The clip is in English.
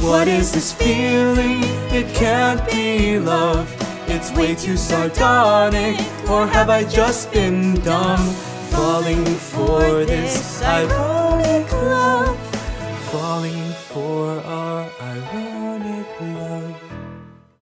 What is this feeling? It can't be love. It's way too sardonic. Or have I just been dumb, falling for this ironic love, falling for our ironic love?